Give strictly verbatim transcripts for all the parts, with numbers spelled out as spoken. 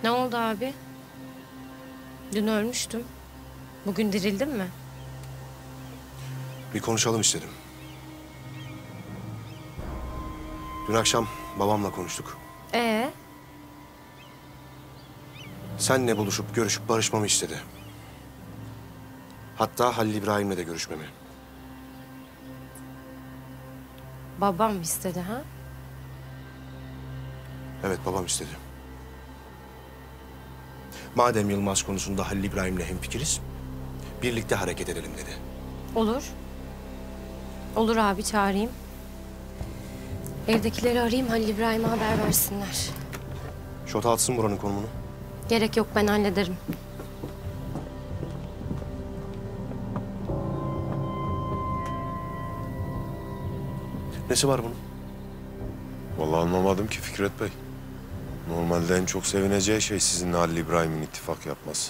Ne oldu abi? Dün ölmüştüm. Bugün dirildin mi? Bir konuşalım istedim. Dün akşam babamla konuştuk. Ee? Seninle buluşup görüşüp barışmamı istedi. Hatta Halil İbrahim'le de görüşmemi. Babam istedi ha? Evet, babam istedi. Madem Yılmaz konusunda Halil İbrahim'le hemfikiriz, birlikte hareket edelim dedi. Olur. Olur abi, çağırayım. Evdekileri arayayım, Halil İbrahim'e haber versinler. Şota atsın buranın konumunu. Gerek yok, ben hallederim. Nesi var bunun? Vallahi anlamadım ki Fikret Bey. Normalde en çok sevineceği şey sizinle Halil İbrahim'in ittifak yapması.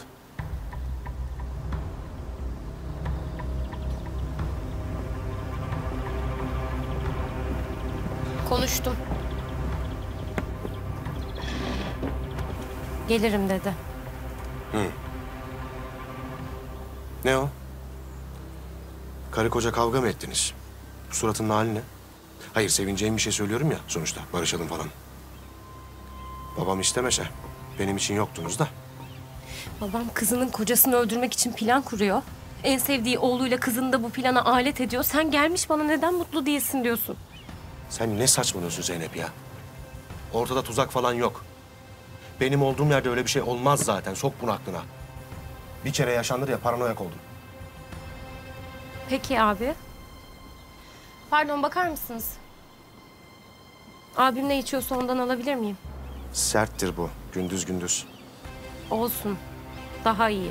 Konuştum. Gelirim dedi. Hı. Ne o? Karı koca kavga mı ettiniz? Bu suratının hali ne? Hayır, sevineceğim bir şey söylüyorum ya sonuçta. Barışalım falan. Babam istemese benim için yoktunuz da. Babam kızının kocasını öldürmek için plan kuruyor. En sevdiği oğluyla kızını da bu plana alet ediyor. Sen gelmiş bana neden mutlu değilsin diyorsun. Sen ne saçmalıyorsun Zeynep ya? Ortada tuzak falan yok. Benim olduğum yerde öyle bir şey olmaz zaten. Sok bunu aklına. Bir kere yaşandı ya, paranoyak oldum. Peki abi. Pardon, bakar mısınız? Abim ne içiyorsa ondan alabilir miyim? Serttir bu. Gündüz gündüz. Olsun. Daha iyi.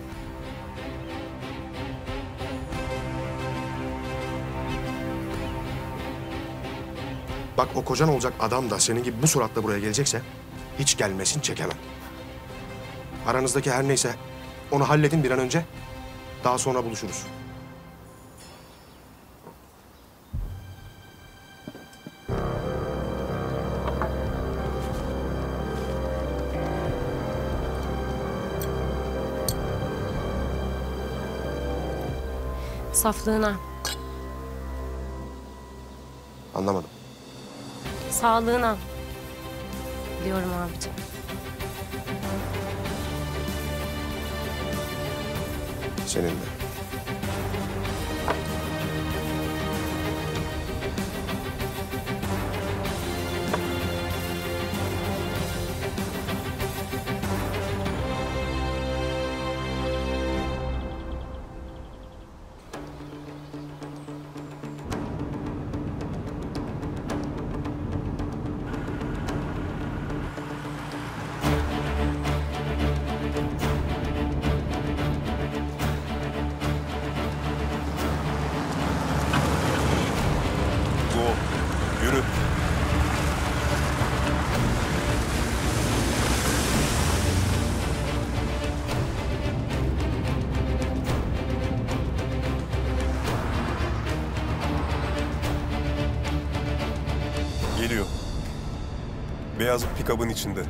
Bak, o kocan olacak adam da senin gibi bu suratla buraya gelecekse hiç gelmesin, çekemem. Aranızdaki her neyse onu halledin bir an önce. Daha sonra buluşuruz. Saflığına, Anlamadım. sağlığına diyorum abicim. Senin de. Go, yürü. Geliyor. Beyaz bir pikabın içinde.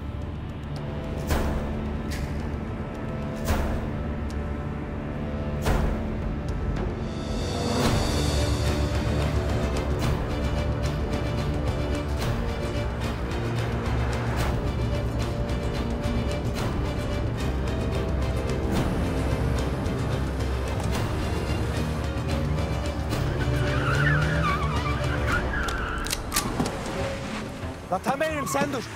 La Tamer'im sen dur.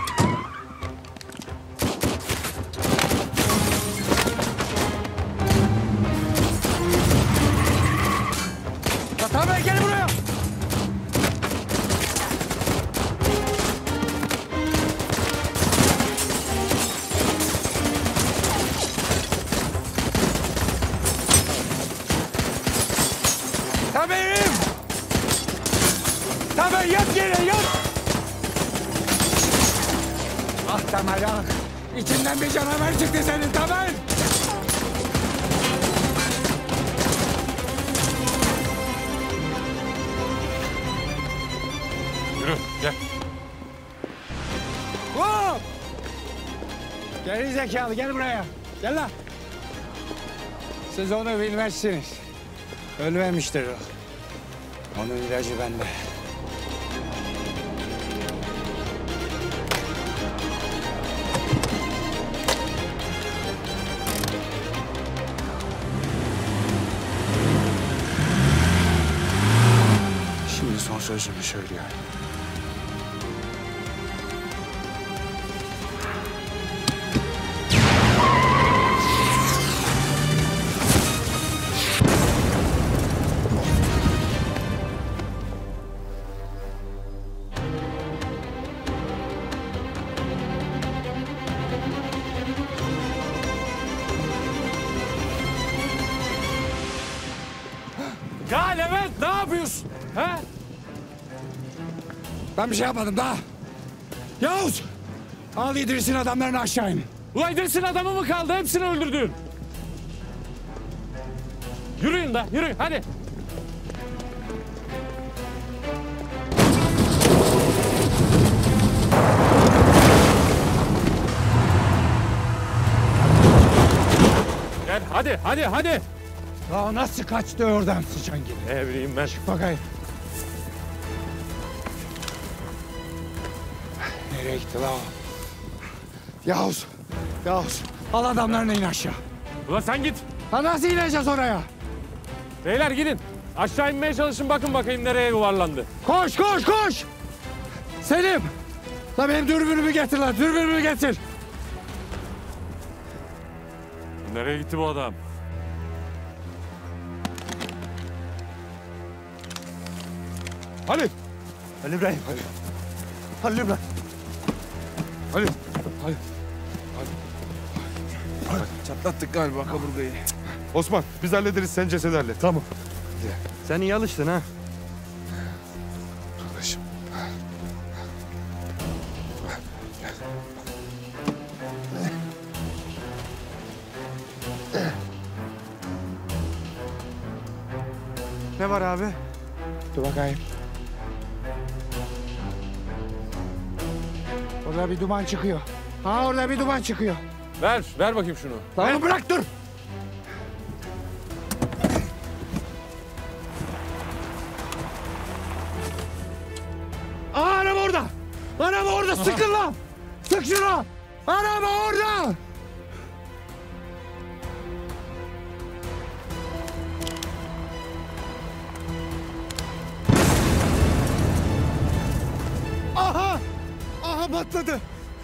La Tamer gel buraya. Tamer'im. Tamer yat yere yat. Ah Tamer ah. İçinden bir canavar çıktı senin Tamer. Yürü, gel. Hop! Geri zekalı gel buraya. Gel lan. Siz onu bilmezsiniz. Ölmemiştir o. Onun ilacı bende. Şimdi son sözümü söylüyor. Ya Levent ne yapıyorsun? He? Ben bir şey yapmadım daha. Yavuz! Al İdris'in adamlarını aşağı in. Ulan İdris'in adamı mı kaldı? Hepsini öldürdün. Yürüyün da yürüyün hadi. Gel hadi hadi hadi. Ya nasıl kaçtı oradan sıçan gibi? Ne bileyim ben. Bakayım. Nereye gitti la o? Yavuz! Yavuz! Al adamlarını in aşağı. Ulan sen git. Ha nasıl ineceğiz oraya? Beyler gidin. Aşağı inmeye çalışın bakın bakayım nereye yuvarlandı. Koş koş koş! Selim! La benim dürbünümü getir lan, dürbünümü getir. Nereye gitti bu adam? Halil! Halil İbrahim. Halil. Halil İbrahim. Halil. Halil. Halil. Çatlattık galiba kaburgayı. Osman biz hallederiz sen ceset hallet. Tamam. Sen iyi alıştın ha. Kardeşim. Ne var abi? Dur bakayım. Orada bir duman çıkıyor. Ha orada bir duman çıkıyor. Ver ver bakayım şunu. Lan bırak dur! Aa, araba orada! Araba orada! Sıkın lan! Sık şunu! Araba orada! Aha! Aha patladı!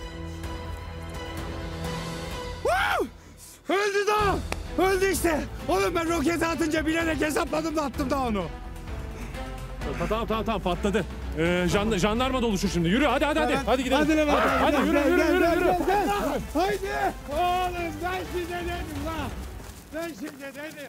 Wow! Öldü daha! Öldü işte! Oğlum ben roketi atınca bilerek hesapladım da attım da onu. Tamam tamam tamam patladı. Ee, jan, jandarma doluşur şimdi. Yürü hadi hadi hadi. Hadi gidelim. Hadi Levent. Hadi, hadi yürü Gel, yürü gel, yürü gel, yürü. gel, gel. Haydi! Oğlum ben size dedim lan! Ben size dedim.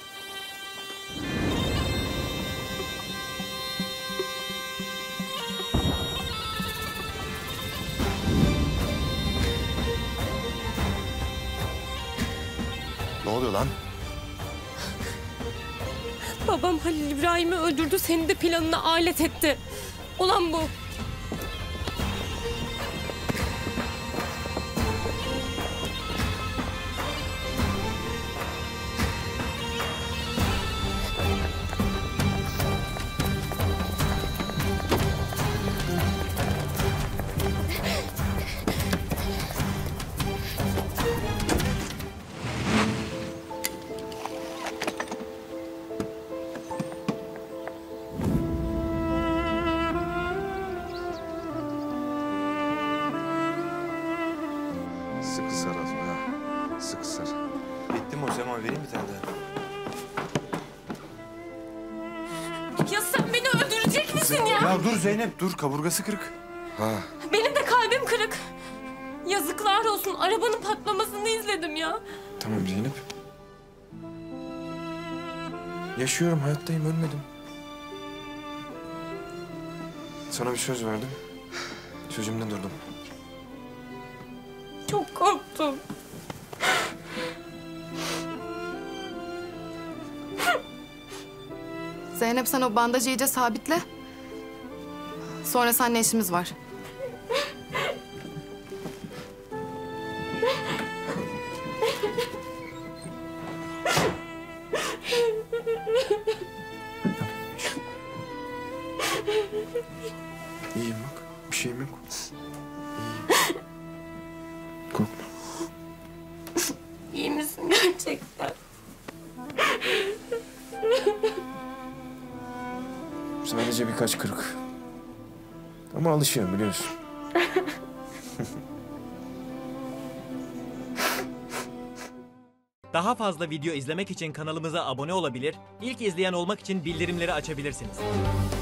Ne oluyor lan? Babam Halil İbrahim'i öldürdü, seni de planına alet etti. Olan bu. Sıkı sar Azmi ha. Sıkı sar. Bitti mi o zaman? Vereyim bir tane daha. Ya sen beni öldürecek misin ya? Ya dur Zeynep dur. Kaburgası kırık. Ha. Benim de kalbim kırık. Yazıklar olsun, arabanın patlamasını izledim ya. Tamam Zeynep. Yaşıyorum, hayattayım, ölmedim. Sana bir söz verdim. Sözümden durdum. Çok korktum. Zeynep sen o bandajı iyice sabitle. Sonra seninle işimiz var. İyiyim bak. Bir şeyim yok. İyiyim. Korkma. İyi misin gerçekten? Sadece birkaç kırık. Ama alışıyorum biliyorsun. Daha fazla video izlemek için kanalımıza abone olabilir, ilk izleyen olmak için bildirimleri açabilirsiniz.